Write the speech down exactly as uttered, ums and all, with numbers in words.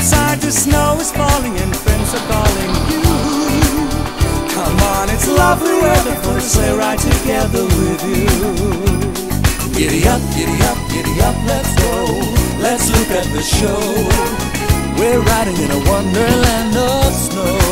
outside the snow is falling and friends are calling you. Come on, it's lovely weather for a sleigh ride together with you. Giddy up, giddy up, giddy up, let's go. Let's look at the show. We're riding in a wonderland of snow.